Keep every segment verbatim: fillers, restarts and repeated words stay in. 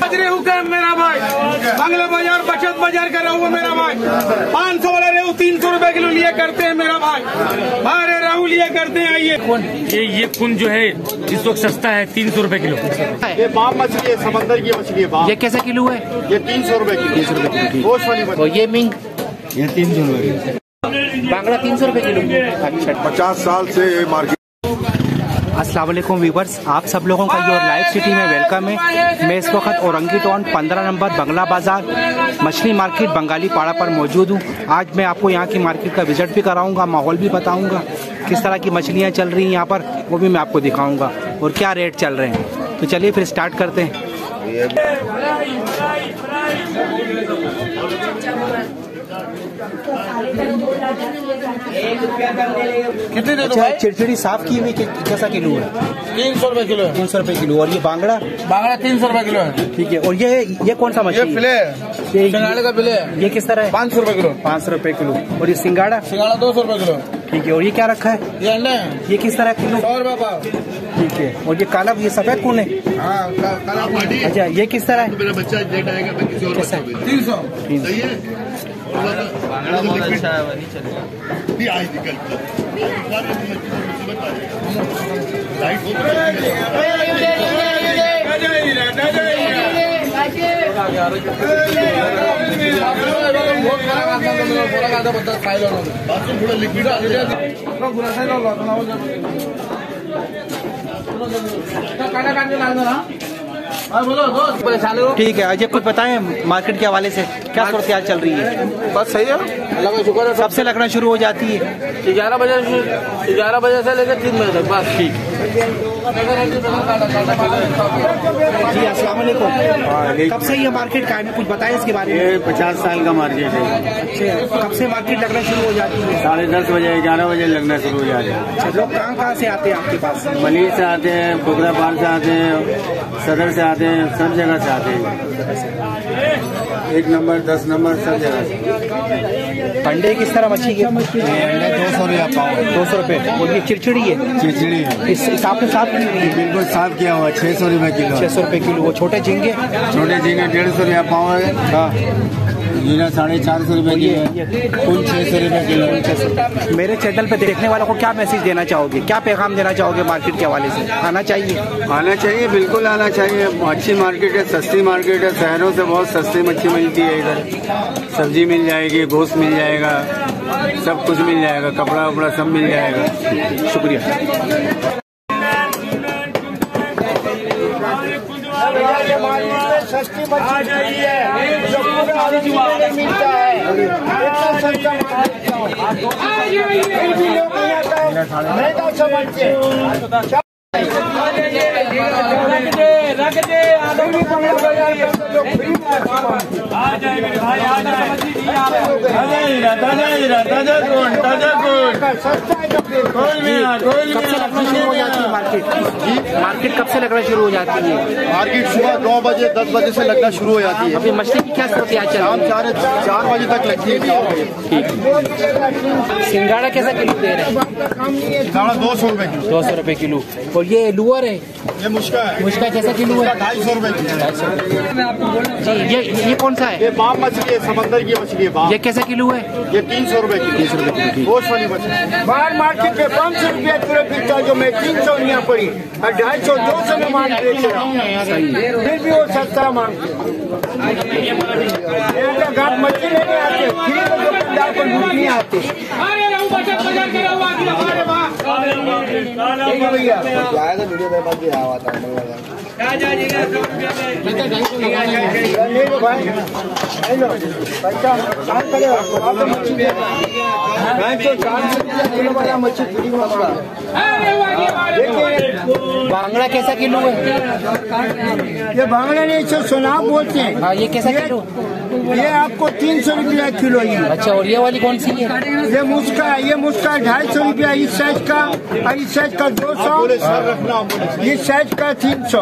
हाजरे हुक्म मेरा भाई, बंगला बाजार बचत बाजार कर रहा हूँ मेरा भाई। पाँच सौ वाला रेहू तीन सौ रूपये किलो लिए करते हैं मेरा भाई, बारह रेहू लिए करते हैं। ये ये ये कुन जो है इस वक्त सस्ता है, तीन सौ रूपये किलो। ये बाम मछली है, समंदर की मछली है बाम। ये कैसे किलो है? ये तीन सौ रूपये किलो। तीन सौ रूपये किलो गोश्त वाली मछली। और ये मिंग ये तीन सौ रूपये बांगड़ा तीन सौ रूपये किलो। अच्छा, पचास साल से मार्केट। अस्सलाम वालेकुम व्यूवर्स, आप सब लोगों का योर लाइव सिटी में वेलकम है। मैं इस वक्त औरंगी टाउन पंद्रह नंबर बंगला बाजार मछली मार्केट बंगाली पाड़ा पर मौजूद हूँ। आज मैं आपको यहाँ की मार्केट का विजिट भी कराऊंगा, माहौल भी बताऊंगा, किस तरह की मछलियाँ चल रही हैं यहाँ पर वो भी मैं आपको दिखाऊंगा और क्या रेट चल रहे हैं। तो चलिए फिर स्टार्ट करते हैं। कितने दे अच्छा, चिड़चिड़ी साफ की हुई कैसा किलो है? तीन सौ रूपये किलो है। तीन सौ रुपए किलो। और ये बांगड़ा? बांगड़ा तीन सौ रूपये किलो है। ठीक है। और ये ये कौन सा मछली? ये फिले ये सिंगाड़े का फिले है। ये किस तरह है? पाँच सौ रूपये किलो। पाँच सौ रुपए किलो। और ये सिंगाड़ा? सिंगाड़ा दो सौ रूपये किलो। ठीक है। और ये क्या रखा है? ये अंडे हैं। ये किस तरह किलो? सौ रुपये पाव। ठीक है। और ये काला, ये सफेद कौन है? हाँ, काला पार्टी। अच्छा, ये किस तरह है? मेरा बच्चा डेट आएगा मैं किसी और कैसा? तीन सौ। सही है। बांगड़ा बहुत अच्छा है, नहीं चलेगा। आज निकल ठीक है। अजय कुछ बताएं मार्केट के हवाले से, क्या सूरत हाल चल रही है? बस सही है, अल्लाह का शुक्र है। कब से लगना शुरू हो जाती है? ग्यारह बजे ग्यारह बजे से लेकर तीन बजे तक बस। ठीक। जी अस्सलाम वालेकुम। कब से ये मार्केट कायम है, कुछ बताएं इसके बारे में? ये पचास साल का मार्केट है। अच्छा, कब से मार्केट लगना शुरू हो जाती है? साढ़े दस बजे ग्यारह बजे लगना शुरू हो जाता है। अच्छा, लोग कहाँ कहाँ से आते हैं आपके पास? मलिर से आते हैं, फुकरापार से आते हैं, सदर से आते हैं, सब जगह से आते हैं। एक नंबर, दस नंबर, सब जगह से। अंडे किस तरह मछली के? अंडे दो सौ रुपया पाव। दो सौ रुपये। और ये चिड़चिड़ी है? चिड़चिड़ी है। इस इस आपने साफ की हुई है? बिल्कुल साफ किया हुआ, छह सौ रुपये किलो। छह सौ रुपये किलो। वो छोटे झींगे? छोटे झींगे डेढ़ सौ रुपया पाव है। हाँ। जीरा साढ़े चार सौ रुपये किलो है। कुल छह सौ रुपये किलो। मेरे चैनल पे देखने वालों को क्या मैसेज देना चाहोगे, क्या पैगाम देना चाहोगे मार्केट के हवाले से? आना चाहिए? आना चाहिए, बिल्कुल आना चाहिए। अच्छी मार्केट है, सस्ती मार्केट है। शहरों से बहुत सस्ती मच्छी मिलती है इधर। सब्जी मिल जाएगी, गोश्त मिल जाएगा, सब कुछ मिल जाएगा, कपड़ा वपड़ा सब मिल जाएगा। शुक्रिया। सस्ती मछली जो पूरे आदमी में मिलता है, इतना सस्ता फिर भी लोग महंगा समझते। मार्केट मार्केट कब से लगना शुरू हो जाती है? मार्केट सुबह नौ बजे दस बजे से लगना शुरू हो जाती है। अभी मछली की क्या सूरत हाल चल रही है? साढ़े चार बजे तक लगती है। चार बजे। सिंगाड़ा कैसा किलो दे रहे हैं? सिंगाड़ा दो सौ रुपए किलो। दो सौ रुपए किलो। और ये लुअर है? ये मुश्का है। मुश्का कैसा किलो है? ढाई सौ रुपए किलो। जी, ये ये कौन सा है? ये बाम मछली है, समंदर की मछली है बाम। ये कैसा किलो है? ये तीन सौ रुपए किलो। तीन सौ रुपए किलो गोश्त वाली मछली। बाहर मार्केट में पाँच सौ रुपया किलो बिकता है, जो मैं तीन सौ यहाँ पड़ी और ढाई सौ दो सौ में माल बेच रहा हूँ, फिर भी वो सस्ता मांगते। घाट मछली लेने आते, फिर वो दुकानदार को लूटने आते। भैया बांगड़ा कैसा किलो है? ये बांगड़ा नहीं, इसे सोनाब बोलते हैं। हाँ, ये कैसा किलो? ये आपको तीन सौ रुपया किलो ही। अच्छा, और ये वाली कौन सी है? ये मुस्का है, ये मुस्का ढाई सौ रुपया इस साइज का, और इस साइज का दो सौ, इस साइज का तीन सौ।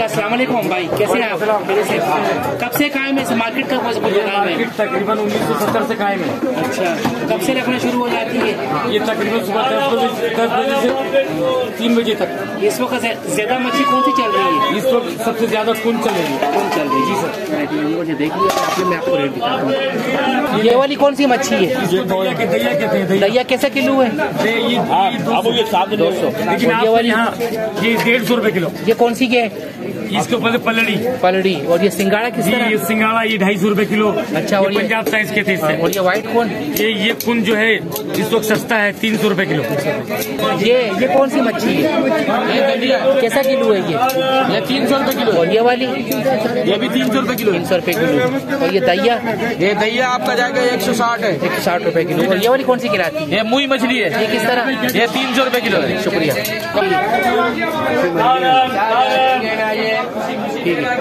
अस्सलाम वालेकुम भाई, कैसे हैं आप? कब से कायम है इस मार्केट का? कुछ कायम है तकरीबन उन्नीस सौ सत्तर से कायम है। अच्छा, कब से रखना शुरू हो जाती है? ये तकरीबन सुबह दस बजे दस बजे से तीन बजे तक। इस वक्त ज्यादा मच्छी कौन सी चल रही है? इस वक्त सबसे ज्यादा कौन चल रही है? कौन चल रही है? जी सर, देख लिया आपने, मैं आपको रेट दिखाता हूँ। ये वाली कौन सी मच्छी है? दैया के दैया कहते हैं। दैया कैसे किलो है? ये दो सौ, लेकिन ये वाली यहाँ ये डेढ़ सौ रुपए किलो। ये कौन सी के है? इसके ऊपर पलड़ी पलड़ी। और ये सिंगाड़ा किस तरह? ये सिंगाड़ा ये ढाई सौ रुपए किलो। अच्छा, और ये पंजाब साइज के थे इससे। और ये व्हाइट कौन? ये ये कुन जो है इस वक्त सस्ता है, तीन सौ रुपए किलो। ये ये कौन सी मच्छी है? कैसा किलो है ये? ये तीन सौ रुपए किलो। और ये वाली? ये भी तीन सौ रुपए किलो। तीन सौ रुपए किलो। और ये दैया? ये दैया आपका जाएगा एक सौ साठ है। एक सौ साठ रुपए किलो। और ये वाली कौन सी गिराती है? ये मुई मछली है। ये किस तरह? ये तीन सौ रुपए किलो है। शुक्रिया। ठीक है,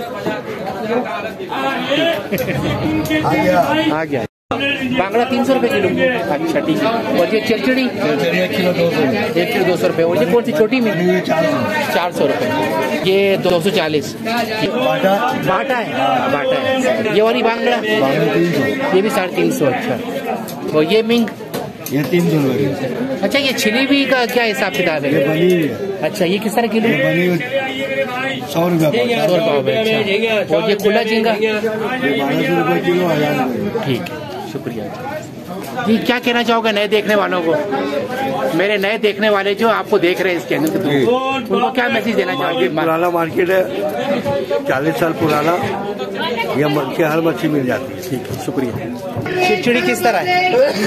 आ गया। बांगड़ा तीन सौ रुपए किलो। अच्छा ठीक है। और ये चिड़चिड़ी? एक किलो दो सौ एक किलो दो सौ रुपए। और ये कौन सी छोटी में? चार सौ रुपए। ये दो सौ चालीस। बाटा बाटा है, बाटा है। ये वाली बांगड़ा? तीन सौ, ये भी साढ़े तीन सौ। अच्छा, और ये मिंग? ये तीन सौ रुपये। अच्छा, ये छिली भी का क्या हिसाब किताब है? बनी है, अच्छा, ये किस तरह किलो? बनी सौ रुपये सौ रुपये। अच्छा, और ये खुला झींगा? ये बारह सौ रुपये किलो, हजार रुपये। ठीक है, शुक्रिया जी। क्या कहना चाहोगे नए देखने वालों को? मेरे नए देखने वाले जो आपको देख रहे हैं इसके अंदर, उनको क्या मैसेज देना चाहोगे? पुराना मार्केट है, चालीस साल पुराना, यह के हर मच्छी मिल जाती है। ठीक है, शुक्रिया। चिड़चिड़ी किस तरह है?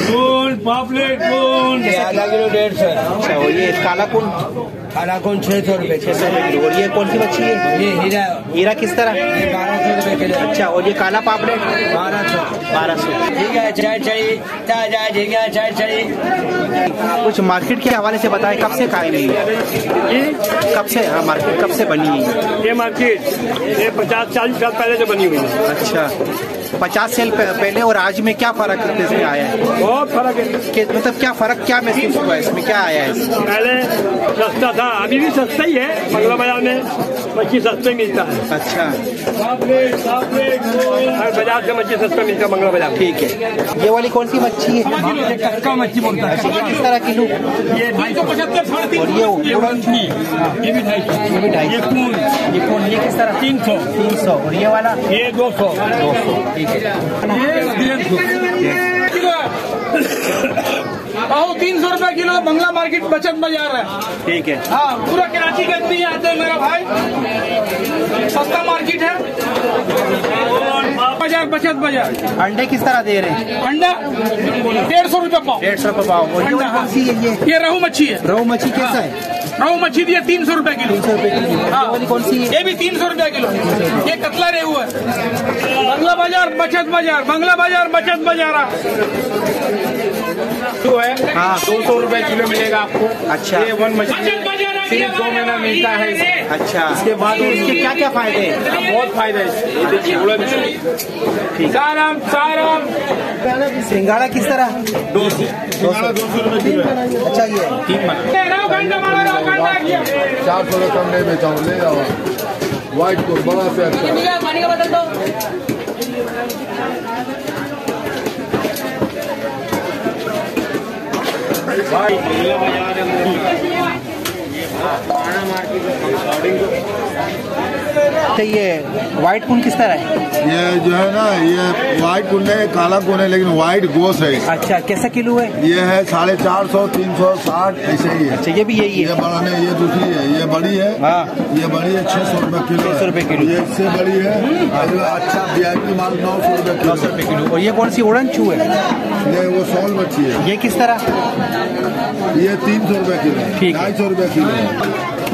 आधा किलो डेढ़ सौ। अच्छा, और ये काला कुन? काला कौन छह सौ रुपये छह सौ रुपये किलो। और ये कौन सी मच्छी है? ये हीरा हीरा किस तरह? ये बारह सौ रुपये किलो। अच्छा, और ये काला पापलेट? बारह सौ। बारह सौ। ठीक है, चाय चाहिए ताजा झींगा चाय चाहिए। कुछ मार्केट के हवाले से बताएं, कब से कायम है? कब से? हाँ, मार्केट कब से बनी है? ये मार्केट ये पचास चालीस साल पहले से बनी हुई है। अच्छा, पचास साल पहले और आज में क्या फर्क इसमें आया है? बहुत फर्क है। कि, मतलब क्या फर्क क्या महसूस हुआ है इसमें? क्या आया है? पहले सस्ता था, अभी भी सस्ता ही है। बंगला बाजार में मच्छी सस्ते मिलता है। अच्छा, हर बाजार से मच्छी सस्ता मिलता है बंगला बाजार। ठीक है। ये वाली कौन सी मच्छी है? कटका मच्छी बोलता है। ये किस तरह किलो? ये ढाई सौ पचहत्तर साढ़े तीन और ये ये भी ढाई सौ। ये भी ढाई सौ। ये कौन? ये किस तरह? तीन सौ। तीन सौ। और ये वाला? ये दो सौ। दो सौ। ठीक है। आओ, तीन सौ रुपए किलो बंगला मार्केट बचत बाजार है। ठीक है। हाँ, पूरा कराची के अंदर ही आते हैं मेरा भाई, सस्ता मार्केट है। बाजार बचत बाजार। अंडे किस तरह दे रहे हैं? अंडा डेढ़ सौ रुपए पाव। डेढ़ सौ रुपये पाव। और ये वाली कौन सी है? ये ये रहू मच्छी है। रोहू मच्छी कैसा है? रहू मच्छी दी है तीन सौ रुपए किलो। तीन सौ रुपये किलो। हाँ। ये वाली कौन सी है? ये भी तीन सौ रुपए किलो। ये कतला रेहू है। बंगला बाजार बचत बाजार, बंगला बाजार बचत बाजार जो है हाँ, दो सौ रुपए किलो मिलेगा आपको। अच्छा। ये वन मछली सिर्फ दो महीना मिलता है इसे। अच्छा, इसके बाद तो इसके क्या क्या फायदे हैं? बहुत फायदा है। ये देखिए उड़न मछली। साराम साराम। सिंगाड़ा किस तरह? दो सौ दो सौ दो सौ रुपए किलो है। अच्छा, ये तीन महीना। रहू घंटा मारा, रहू घंटा किया। चार सौ कम नहीं बेचा हूँ, ले जाओ व्हाइट को बड़ा से अच्छा। पानी का बदल दो। तो ये व्हाइट कुन किस तरह है? ये जो है ना, ये व्हाइट कुन है, काला कुन है, लेकिन व्हाइट गोस है। अच्छा, कैसा किलो है? ये है साढ़े चार सौ, तीन सौ साठ, ऐसे ही है। अच्छा, ये भी यही ये है? बड़ा नहीं, ये दूसरी है, ये बड़ी है। हाँ। ये बड़ी है, छह सौ रुपए किलो। छह सौ रुपए किलो। ये इससे बड़ी है, और ये अच्छा वीआईपी माल नौ सौ रुपए किलो। नौ सौ रुपये किलो। और ये कौन सी उड़न छू है? ये वो सौल मच्छी है। ये किस तरह? ये तीन सौ रुपए किलो, ठीक है। ढाई सौ रुपए किलो।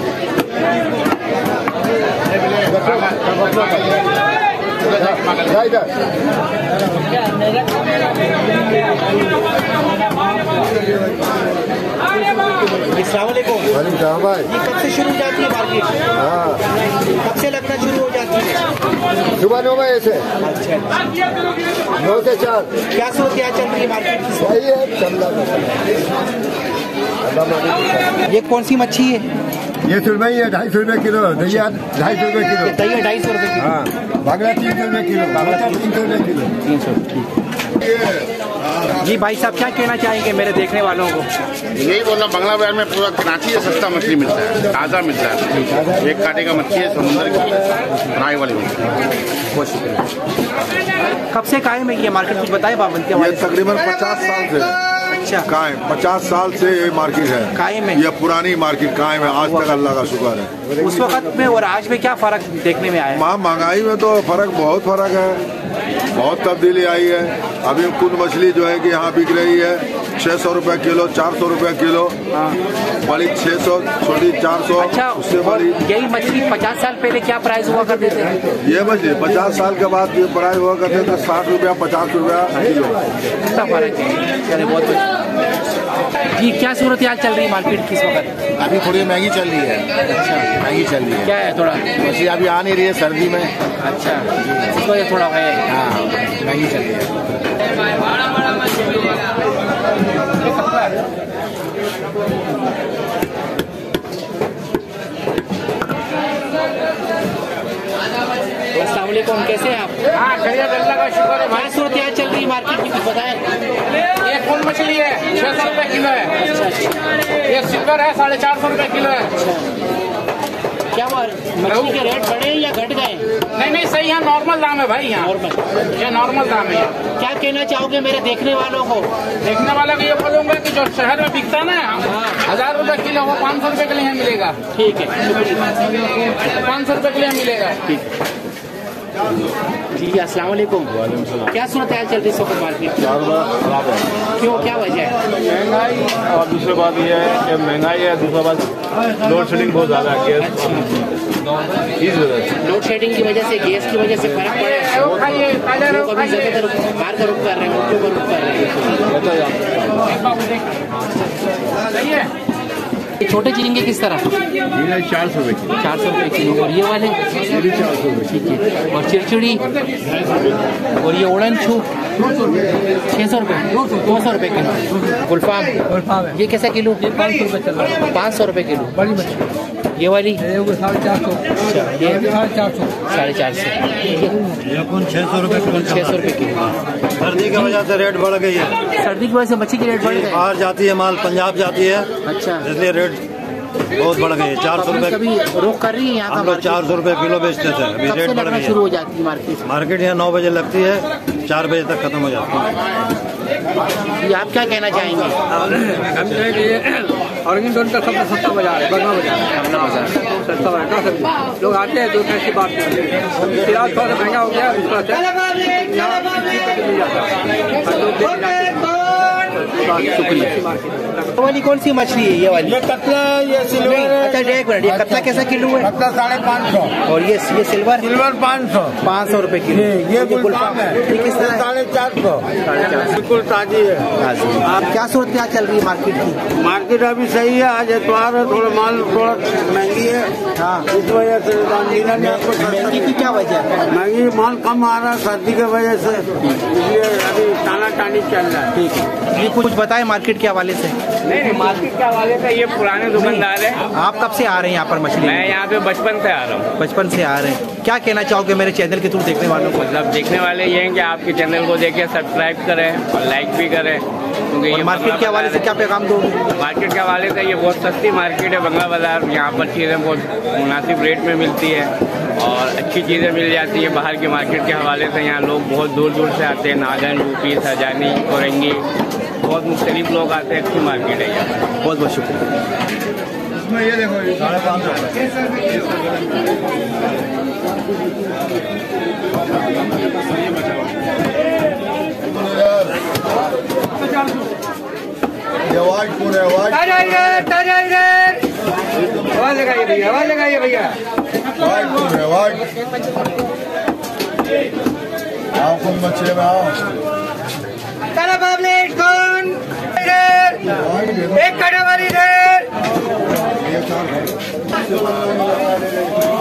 अस्सलाम वालेकुम। भाई ये कब से शुरू हो जाती है मार्केट? हाँ, कब से लगना शुरू हो जाती है? सुबह नौ बजे से अच्छा, नौ से चार। क्या सूरत क्या चल रही है मार्केट की? सही है, चल रहा है। ये कौन सी मच्छी है? ये सुरमई ही है, ढाई सौ रुपये किलो। दैया ढाई सौ रुपये किलो। दैया ढाई सौ रुपये किलो। हाँ, बागड़ा तीन सौ रुपये किलो। बागड़ा तीन सौ रुपये किलो। तीन सौ ठीक। जी भाई साहब क्या कहना चाहेंगे मेरे देखने वालों को? यही बोलना, बांग्ला बाजार में पूरा कराची से सस्ता मछली मिलता है, ताज़ा मिलता है। एक कांटे का मछली है, समुद्र की फ्राई वाली मछली। बहुत शुक्रिया। कब से कायम है ये मार्केट, कुछ बताए बाबंती? ये तकरीबन पचास साल से अच्छा कायम, पचास साल से ये मार्केट है कायम है। ये पुरानी मार्केट कायम है आज तक, अल्लाह का शुक्र है। उस वक्त में और आज में क्या फर्क देखने में आया? वहाँ महंगाई में तो फर्क, बहुत फर्क है, बहुत तब्दीली आई है। अभी कुल मछली जो है कि यहाँ बिक रही है छह सौ रुपए किलो, चार सौ रुपए किलो, बड़ी छह सौ, छोटी चार सौ। अच्छा, उससे बड़ी यही मछली पचास साल पहले क्या प्राइस हुआ करते थे? ये मछली पचास साल के बाद ये प्राइस हुआ करते थे साठ रुपया, पचास रुपया किलो। कितना फर्क है? चले बहुत जी। क्या सूरत हाल चल रही है मार्केट की इस वक्त? अभी थोड़ी महंगी चल रही है। अच्छा, महंगी चल रही है। क्या है थोड़ा? मछली अभी आ नहीं रही है सर्दी में। अच्छा, इस वजह थोड़ा है। हाँ, महंगी चल रही है। अस्सलाम वालेकुम, कैसे हैं आप? हाँ खैरियत, अल्लाह का शुक्र है भाई। क्या सूरत हाल चल रही है मार्केट की, कुछ बताएं? ये फुल मछली है, छह सौ रुपए किलो है। अच्छा अच्छा। ये सिल्वर है, साढ़े चार सौ रुपए किलो है। क्या मछली के रेट बढ़े या घट गए? नहीं नहीं, सही है, नॉर्मल दाम है भाई यहाँ। नॉर्मल, ये नॉर्मल दाम है। क्या कहना चाहोगे मेरे देखने वालों को? देखने वाला को ये बोलूंगा कि जो शहर में बिकता ना हजार रुपए किलो, वो पाँच सौ रुपए के लिए यहाँ मिलेगा। ठीक है, शुक्रिया। पाँच सौ रुपए के लिए मिलेगा। ठीक है जी। अस्सलाम वालेकुम। क्या सूरत हाल चल रही है सुपर मार्केट? क्यों, क्या वजह है? महंगाई, और दूसरी बात ये है कि महंगाई है, दूसरा बात लोड शेडिंग बहुत ज़्यादा है गैस, इस वजह से लोड शेडिंग की वजह से, गैस की वजह से फर्क पड़ा है। लोग अभी ज्यादातर बाहर का रुख कर रहे हैं, उनको रुख कर रहे हैं। छोटे झींगे किस तरह? चार सौ रुपये किलो। चार सौ रुपये किलो। और ये वाले? ये चार सौ रुपये। ठीक है। और चिड़चिड़ी और ये उड़न छू छः सौ रुपये, दो सौ रुपये किलो। गुलफाम ये कैसा किलो? पाँच सौ रुपये चल रहा है। पाँच सौ रुपये किलो। बड़ी मछली ये वाली साढ़े चार सौ। अच्छा, ये साढ़े चार सौ। साढ़े चार सौ। छह सौ रुपये किलो। छः सौ रुपये किलो। सर्दी की वजह से रेट बढ़ गई है। सर्दी की वजह से मच्छी की रेट बढ़ गई। बाहर जाती है माल, पंजाब जाती है, अच्छा, इसलिए रेट बहुत बढ़ गई है। चार सौ रुपये कभी रोक कर रही है यहाँ हम लोग चार सौ रुपये किलो बेचते थे, अभी कब से रेट बढ़ लगना गई शुरू है। हो जाती है मार्केट? मार्केट यहाँ नौ बजे लगती है, चार बजे तक खत्म हो जाती है। ये आप क्या कहना चाहेंगे? औरंगाबाद का सबसे सस्ता बाजार है, बगना बाजार। बगना बाजार सस्ता बाजार, लोग आते हैं तो कैसी बात करते हैं। फिलहाल थोड़ा सा महंगा हो गया, इस वजह ये वाली कौन सी मछली है? ये वाली? ये कतला है, ये सिल्वर है। अच्छा एक मिनट, ये कतला कैसा किलो है? कतला साढ़े पाँच सौ। और ये ये सिल्वर? सिल्वर पाँच सौ। पाँच सौ रुपए किलो। ये गुलफाम है, ये किस तरह? साढ़े चार सौ। साढ़े चार सौ। बिल्कुल ताजी है। आप क्या सूरत क्या चल रही है मार्केट की? मार्केट अभी सही है, आज एतवार है, थोड़ा माल थोड़ा महंगी है। हाँ, इस वजह से रामलीला ने आपको महंगी की क्या वजह है? महंगी माल कम आ रहा है सर्दी की वजह से, इसलिए अभी टाना टानी चल रहा है। ठीक है, ये कुछ बताए मार्केट के हवाले से। नहीं नहीं, मार्केट के हवाले से ये पुराने दुकानदार है। आप कब से आ रहे हैं यहाँ पर मछली? मैं यहाँ पे बचपन से आ रहा हूँ। बचपन से आ रहे हैं। क्या कहना चाहोगे मेरे चैनल के थ्रू देखने वालों को? मतलब देखने वाले ये हैं कि आपके चैनल को देखें, सब्सक्राइब करें और लाइक भी करें, क्योंकि ये मार्केट के हवाले से क्या पैगाम दो? मार्केट के हवाले से ये बहुत सस्ती मार्केट है बंगला बाजार। यहाँ पर चीज़ें बहुत मुनासिब रेट में मिलती है और अच्छी चीज़ें मिल जाती है। बाहर के मार्केट के हवाले से यहाँ लोग बहुत दूर दूर से आते हैं, नागन, यूपी, सजानी, औरंगी, बहुत मुख्तलिफ लोग आते हैं। अच्छी मार्केट है यहाँ। बहुत बहुत शुक्रिया। ये देखो साढ़े पाँच सौ। ये वाइट कौन है? वाइट आवाज लगाइए भैया, आवाज लगाइए भैया। वाइट कौन है? वाइट आओ, कौन मछली में आओ। कौन एक कड़े वाली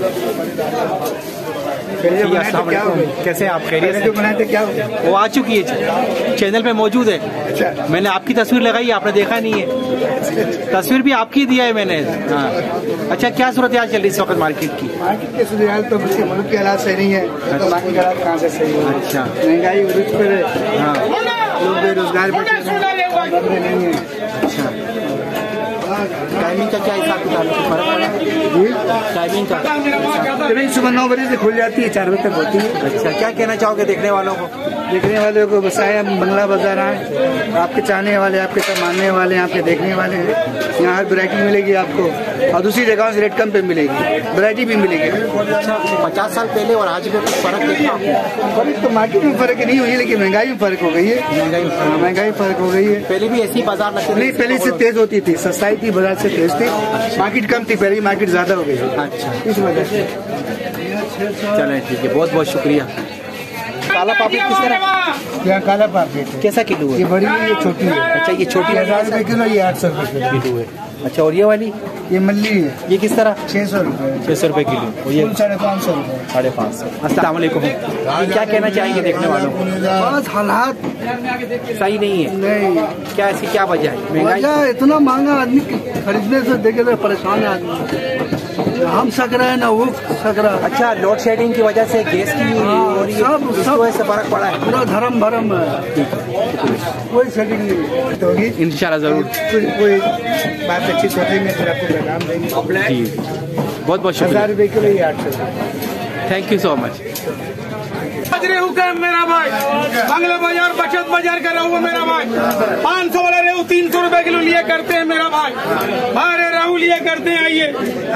अस्सलाम वालेकुम, कैसे आप? खैरियत से? बनाते क्या वो आ चुकी है, चैनल पे मौजूद है। मैंने आपकी तस्वीर लगाई, आपने देखा नहीं है। तस्वीर भी आपकी दिया है मैंने। हाँ, अच्छा, क्या सूरत हाल चल रही है इस वक्त मार्केट की? मार्केट की सूरत हाल तो मुल्क के हालात सही नहीं है, तो बाकी हालात कहाँ से सही है? अच्छा, महंगाई उरुज पर है। हाँ, लोग बेरोजगार बैठे नहीं है। अच्छा, टाइमिंग का क्या हिसाब किताब है? फर्क पड़ा जी, टाइमिंग का? ट्रेन सुबह नौ बजे से खुल जाती है, चार बजे तक होती है। अच्छा, क्या कहना चाहोगे देखने वालों को? देखने वाले को बस आए, हम बंगला बाजार आए, आपके चाहने वाले, आपके सब मानने वाले, आपके देखने वाले हैं। यहाँ हर वैरायटी मिलेगी आपको, और दूसरी जगहों से रेट कम पे मिलेगी, वैरायटी भी मिलेगी। अच्छा, पचास साल पहले और आज में कुछ फर्क देखा आपने? फर्क तो मार्केट में फर्क नहीं हुई है, लेकिन महंगाई में फर्क हो गई है। महंगाई में फर्क- महंगाई फर्क हो गई है। पहले भी ऐसी बाजार लगते थे? नहीं, पहले से तेज होती थी, सस्ताई थी, बाजार से तेज थी। मार्केट कम थी, पहले मार्केट ज्यादा हो गई है। अच्छा, इस वजह से चलें ठीक है, बहुत बहुत शुक्रिया। काला पापड़ी किस तरह? यहाँ काला पापड़ी है। कैसा किलो ये है? बड़ी है, ये छोटी है। अच्छा, ये छोटी हजार रुपए किलो, ये आठ सौ रुपए किलो है। अच्छा, और ये वाली? ये मल्ली है, ये किस तरह? छह सौ रुपए, छह सौ रुपए किलो, और ये कुल साढ़े पाँच सौ रुपए। साढ़े पाँच सौ। अस्सलाम वालेकुम, ये क्या कहना चाहेंगे देखने वालों को? बस हालात सही नहीं है, नहीं, क्या ऐसी क्या वजह है? महंगाई? वजह इतना महंगा, आदमी खरीदने से देखे तो परेशान है आदमी। हम सक रहे हैं ना वो सक रहा है। अच्छा, लोड शेडिंग की वजह से गैस की और ये सब- इसकी सब- वजह से फर्क पड़ा है। पूरा धर्म भरम है, कोई सेटिंग नहीं होगी। इंशाल्लाह जरूर कोई कोई बात अच्छी सोचेंगे, फिर आपको पैगाम देंगे। जी, बहुत बहुत हजार शुक्रिया, रुपए किलो, ये आठ सौ। Thank you so much. रेहू का मेरा भाई, बंगला बाजार बचत बाजार का रेहू मेरा भाई, पाँच सौ वाला रेहू तीन सौ रुपए किलो लिए करते हैं मेरा भाई, बारह रेहू लिए करते हैं। आइए,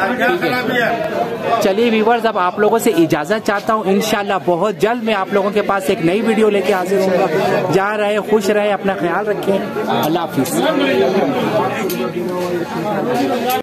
चलिए व्यूवर्स, अब आप लोगों से इजाजत चाहता हूँ। इंशाल्लाह बहुत जल्द मैं आप लोगों के पास एक नई वीडियो लेके हाजिर होऊंगा। जहाँ रहे खुश रहे, अपना ख्याल रखें। अल्लाह हाफिज।